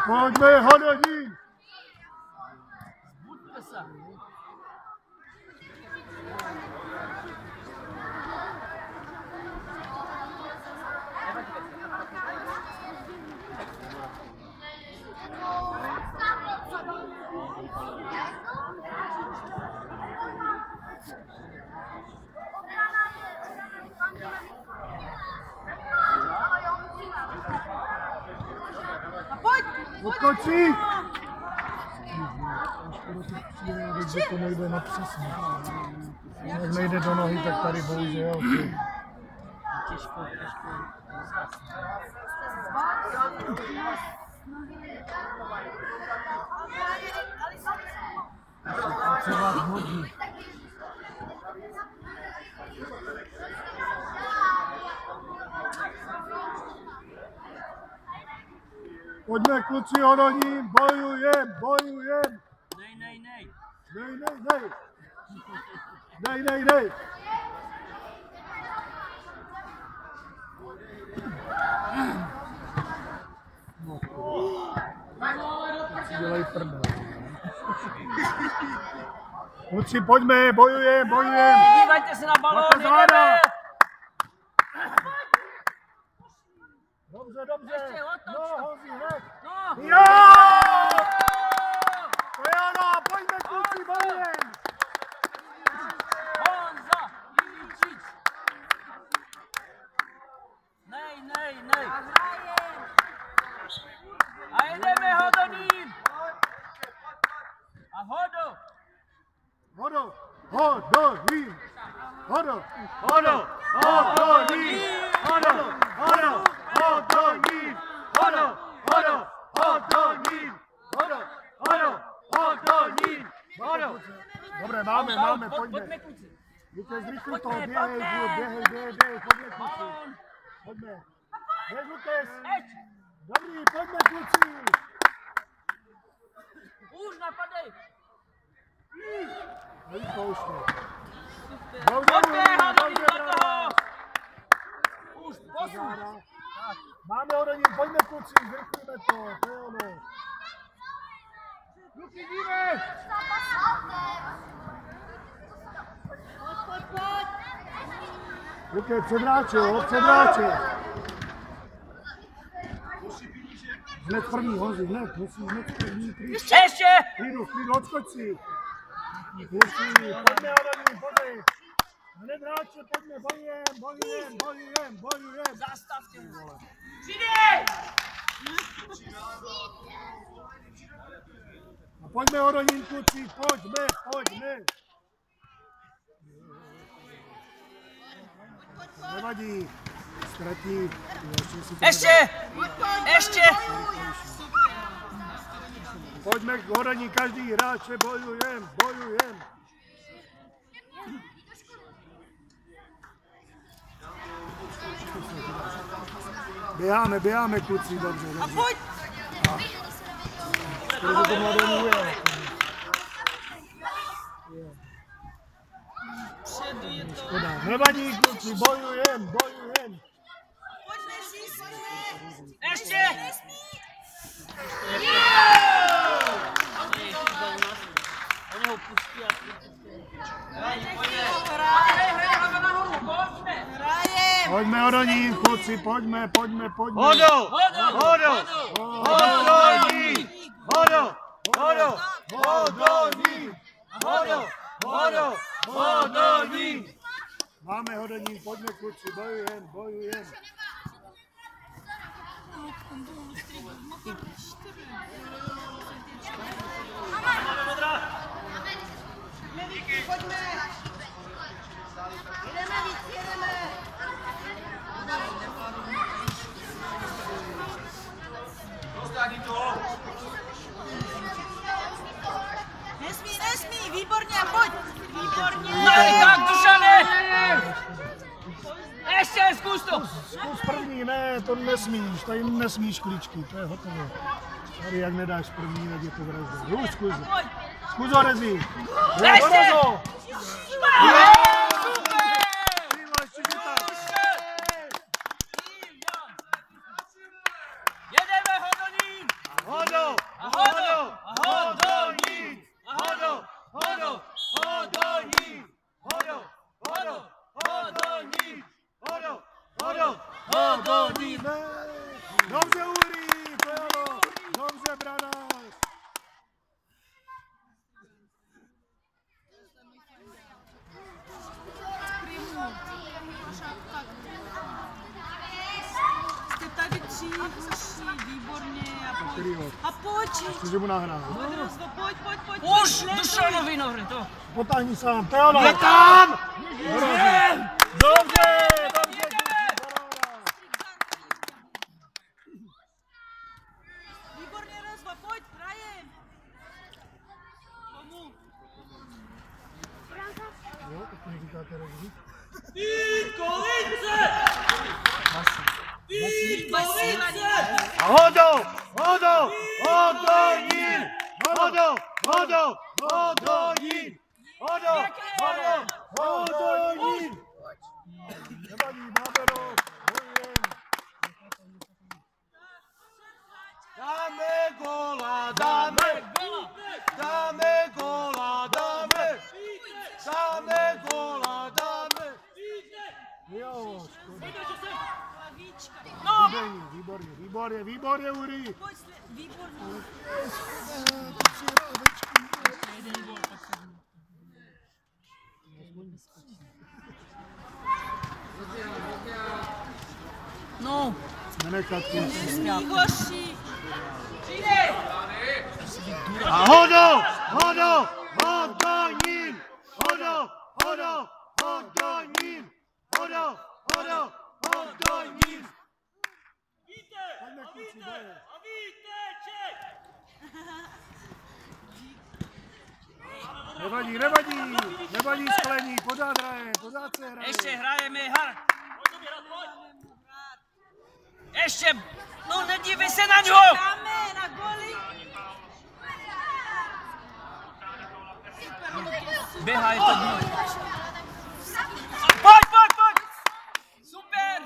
Pojďme, Hodonín! Zbuďte se. Odkočí! Že to nejde na přesně. Jak nejde do nohy, tak tady bohužel. Těžko. Třeba hodí. Pojďme kluci, Hodonín, bojujem! Nej! Dělají prdel. Kluci, pojďme, bojujem! Dívejte se na balón, jdeme! Dobře. Ještě, otoč to. Hozi, hned. No! Jo! To je ono, pojďme kluci, bojujem! Honza Iličić! Nej! A jedeme, Hodonín! A Hodo! Hodonín! Dobré, máme, pojďme. Víte, zrychli to, běhej, pojďme kluci. Pojďme. Běž, Lukáš. Dobrý, pojďme kluci. Už napadej! Nevypouště. Pojďme, Hodonín, do toho! Už, posun! Máme Hodonín, pojďme kluci, zrychlíme to je ono. Luky, dívej! Luky, předvrátil. Hned první, Honzi, musíš hned první. Ještě! Klidu, odskoč si. Pojďme, Hodonín, pojďme. Hned hráče, pojďme, bojujem. Zastavte, vole. Přidej! A pojďme, Hodonín, kluci, pojďme. Nevadí, ztratí. Ještě! Pojďme, Hodonín, každý hráče, bojujem. Běháme, kluci, dobře. A pojď! Protože to mladému je. Škoda. Nevadí, kluci, bojujem. Ještě! Oni ho pustí a Pojďme, Hodonín, kluci, pojďme. Hodo! Hodonín! Máme Hodonín, pojďme kluci, bojujem. Pojďme! Jedeme. Nesmí, výborně, pojď! Výborně! Tak, Dušane! Ještě, zkus to! Zkus první, ne, to nesmíš, tady nesmíš klíčky, to je hotové. Tady jak nedáš první, tak je to vražda. Zkus ho, Rezi! Ještě! Jedeme, Hodonín! Hodo! Hoší, výborně. Kterýho? A pojď. Cože mu nahrál? Pojď. Už Dušanovi nohry, to. Potáhni sám, to je ono. Je tam! Dobře! Výborně, Rozva, pojď, Ryan. Komu? Jo, tak mi říkáte Rozvi? Vítkovice! A Hodonín! Nevadí, máme rok, bojujem. Dáme góla, dáme góla, dáme góla, dáme. Jo, škoda. No, Výborně, Uri. pojď, výborně. No, Nenechat kus. Hoší. A Hodonín! Nevadí sklení, pořád hraje, pořád se hraje. Ještě hrajeme, Ještě, no nedívej se na něho! Dáme na goly. Běhá, je to dno. Pojď! Super!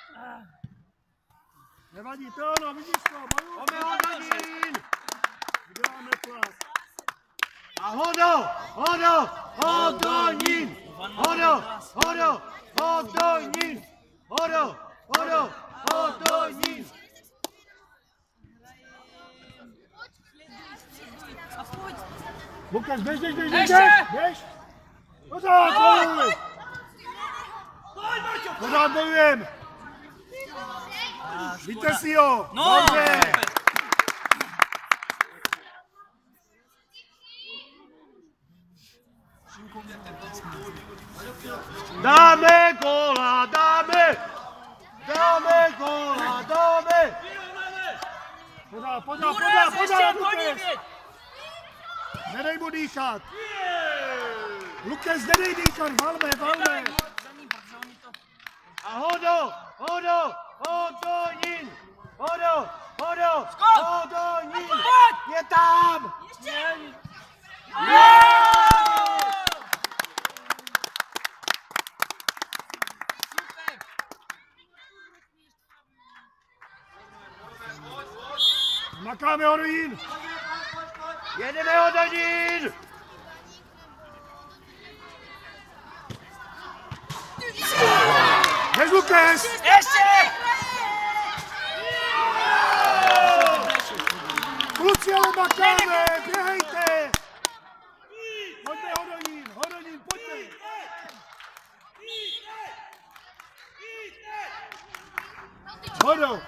Nevadí, to ono, vidíš to, bojujeme. Hodonín! Děláme tlak. A Hodonín! A pojď. Lukáš, běž. Ještě! Běž. Pořád bojuj. Pořád bojujem. Víte si ho. No! Dobře. Dáme góla, dáme! Pořád, Ještě Lukáš. Nedej mu dýchat. Lukáš, nedej dýchat, valme. A Hodonín! Je tam! Makáme Hodonín. Jedeme Hodonín! Běž, Lukáš. Ještě! Kluci, ale makáme, běhejte. Pojďme Hodonín, pojďte. Hodonín.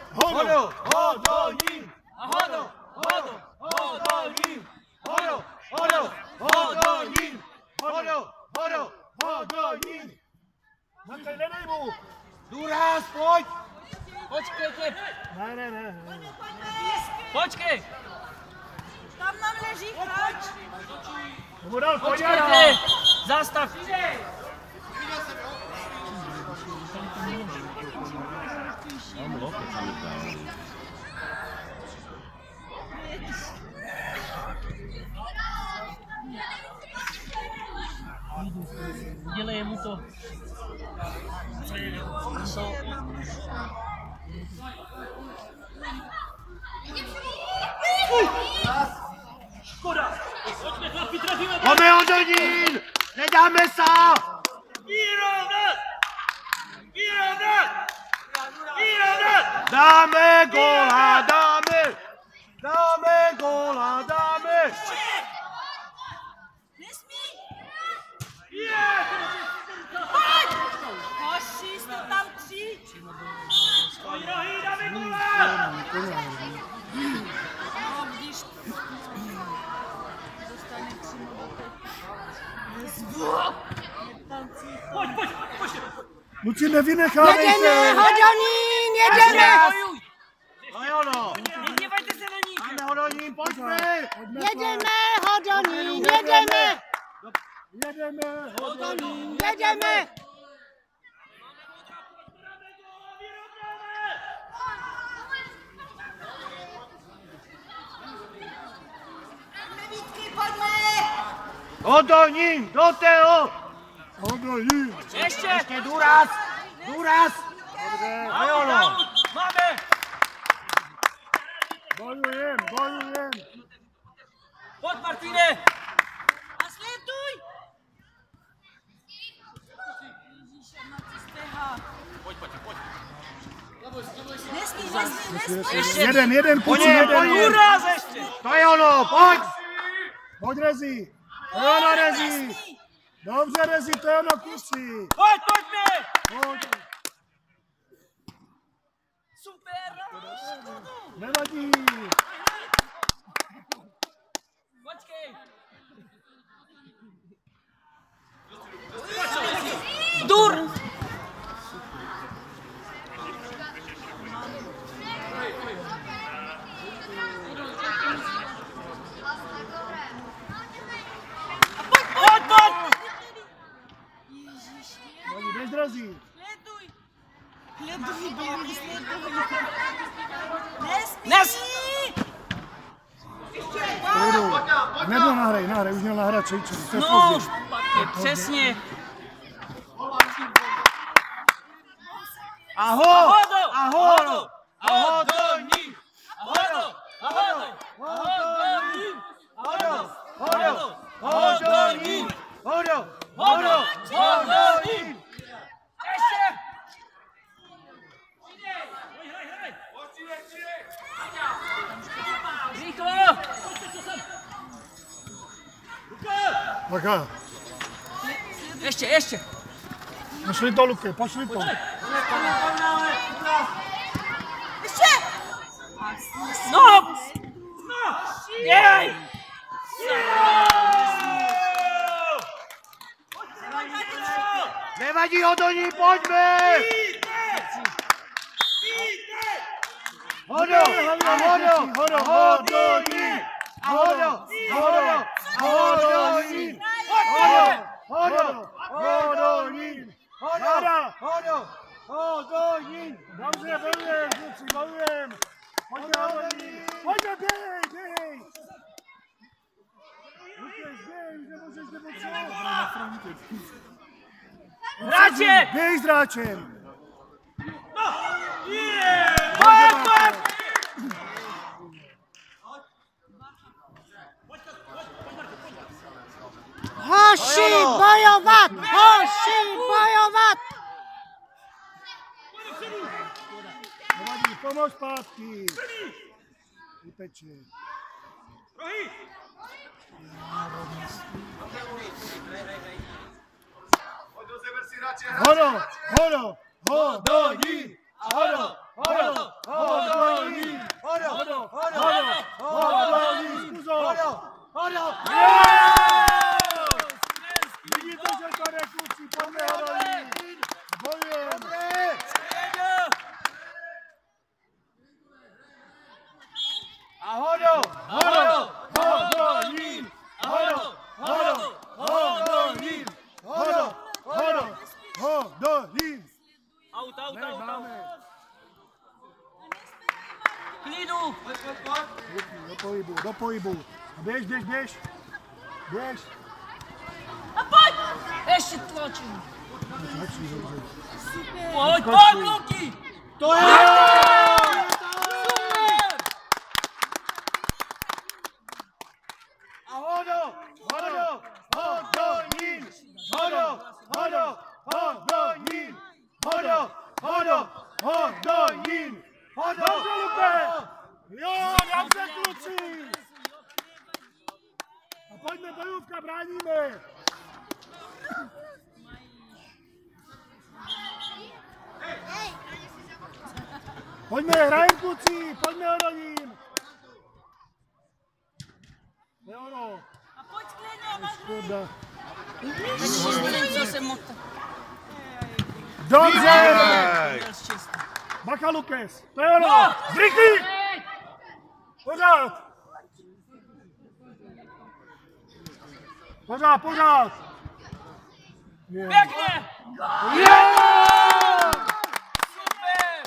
A Hodonín! Matej, nedej mu. Důraz, pojď! Počkejte! Ne. Počkej! Tam nám leží hráč. Nebo dal Počkejte! Koňara. Zastav! Dělej mu to. Škoda! Máme Hodonín! Nedáme se! Vyrovnat! Dáme góla, dáme! Nesmí. Pojď. Hoší, jste tam 3. Dáme góla! Kluci, nevynechávejte! Jedeme, Hodonín, jedeme! No jo, no. Nedívejte se na ní! Máme Hodonín, pojďme! Jedeme, Hodonín, jedeme! Jedeme, Hodonín, jedeme! Vítky, pojďme! Hodonín, do tého! Hodonín! Ještě! Ještě důraz! Důraz! No jo, no. Máme! Bojujem, bojujem! Pojď, Martine! A sleduj! Ježíš, na ty stehá. Nesmíš! Ještě! Jeden, kluci, Po něm, jeden! Uraz ještě! To je ono, pojď! Pojď, Rezi! To je ono, Rezi! Dobře, Rezi, to je ono, kluci! Pojďme! Pojď! Super! Nevadí! Počkej! Dur! Běž, Rezi! Sleduj, baby, sleduj. Nes! Pojedu. Nebo nahraj, už měl nahrát Čejček. No už, přesně. Aho! Hodo! Aho! Hodonín! Hodo! Hodo! Hodonín! Hodo! Hodo! Hodonín! Hodo! Hodo! Hodonín! Ještě! Rychlo! Taká. Ještě! Pošli to, Luky, pošli to. Ještě! No! Jej! Nevadí, Hodonín, pojďme! Hodo! Hodo! Hodonín! Hodo! Hodo! Hodonín! Hodo! Hodonín! Hodo! Hodo! Hodonín! Dobře, bojujem, kluci, bojujem. Pojďme, Hodonín. Pojďme, běhej. Lukáš, běhej, už nemůžeš nepotřebovat. Hráče! Běhej s hráčem. Pojď! Hoši, bojovat! Hoši, bojovat! Nevadí, pomož zpátky. Uteče. Hodo! Hodonín! Hodo! Hodonín! Hodonín! Zkuzo! Vidíte, že to jde, kluci, pojďme, Hodonín! Bojujeme! A Hodo! Hodonín! Hodonín! Hodonín! Aut. Máme. Klidu! Do pohybu. Běž. Běž. A pojď! Ještě tlačím. Pojď, Luky! To je! A Hodo! Hodonín! Hodonín! Dobře, Lupe! Jo, dobře, kluci! A pojďme, bojůvka, bráníme! Pojďme, hrajem, kluci! Pojďme, Hodonín! Jo, A pojď klidně, škoda. Zase mota. Dobře! Bacha Lukes, to je ono! Zrychlí! Pořád! Pořád, pořád! Pěkně! Super!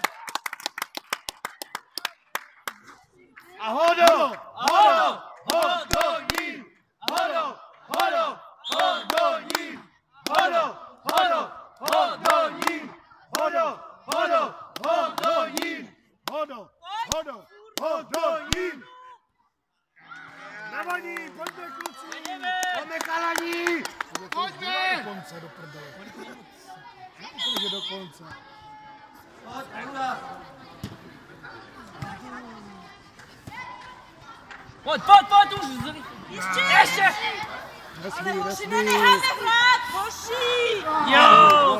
A hodo! Hodo! Hodonín! Hodo! Hodo! Hodonín! Hodo! Hodo! Hodonín! Hodo! Hodo! Hodonín! Hodo! Hodo! Hodonín! Nevadí, pojďme kluci! Pojďme chalani! Pojďme! Do konce, do prdele. Pojďme do konce. Pojď, pojď, pojď už! Ještě! Nesmí, Hoši, nesmí. nenecháme hrát, hoši! Jo!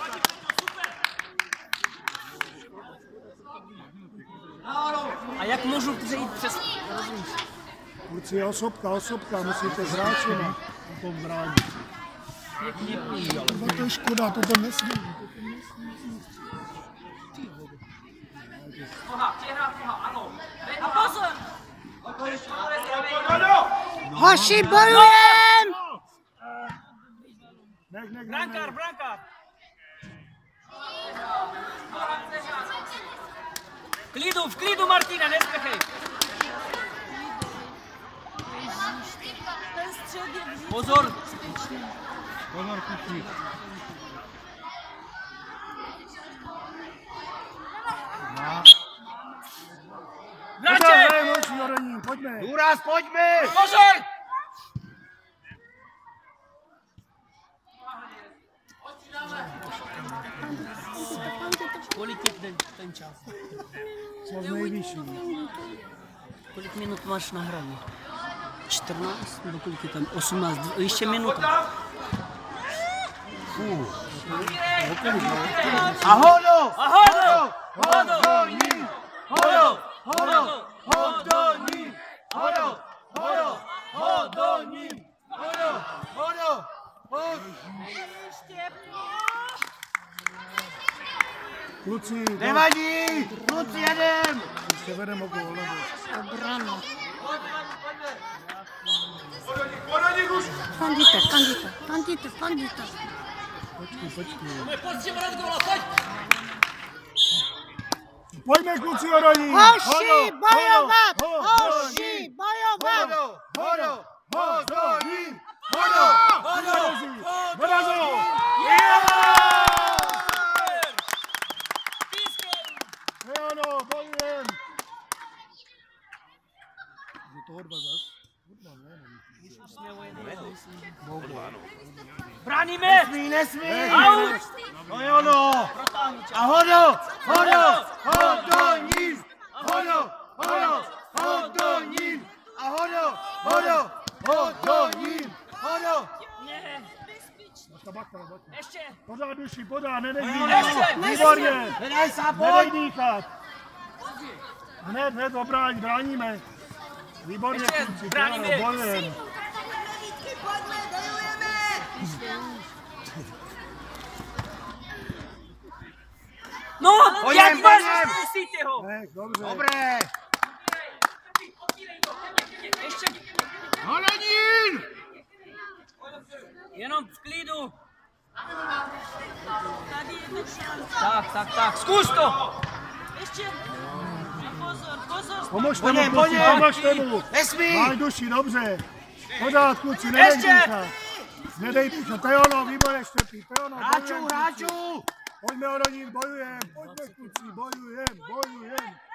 A jak můžu přejít přes... Kluci, osobka, musíte s hráčema o tom bránit. To je škoda, toto nesmí. A pozor! Hoši, bojujem! Nech. Brankár, brankár! V klidu, Martina, nespěchej! Ten střed je vždycky Pozor! Pozor, kluci. Vrače! Pojďme! Důraz, pojďme! Pozor! Kolik je ten čas? Čas nejvyšší. Kolik minut máš na hraní? 14? Nebo kolik je tam? 18? Ještě minuta. A hodo! A hodo! Hodonín! Hodo! Hodo! Hodonín! Hodo! Hodo! Hodonín! Hodo! Hodo! ještě. Kluci, Nevadí! Kluci, jedem! ještě vedeme okolo levo. Obrana. Fandíte. Pojďme kluci, Oroní! Hoši, bojovat! Hoši, bojovat! Hodo! Hodo! Hodonín! Hodo! Hodo! Dorazil! Ano, bojujem! Je toho dva zas? Bráníme! Nesmí! Out! To je ono! A hodo! Hodo! Hodonín! Hodo! Hodo! Hodonín! A hodo! Hodo! Hodonín! Hodo! Bacha. Ještě! Pořád duši, pořád, nedej Ještě! dýchat. Výborně! Nedaj se, Nedej pojď! dýchat. Hned bráníme. Výborně, Ještě, kluci, bráníme. bojujeme. Pojďme, bojujeme! No, Pojďem, jak vás pojďem. zkusíte ho? Dobře. Dobré! Ještě, Hodonín! jenom v klidu. Tady je to šance. Tak, zkus to! Ještě. Pozor. Pomožte mu, kluci, pomožte mu. Nesmí! Máš duši, dobře. Pořád, kluci, nedej Ještě. dýchat. Nedej dýchat, to je ono, výborně Štěpí, to je ono. Hráčů! Pojďme, Oronín, bojujeme. Pojďme, kluci, bojujeme.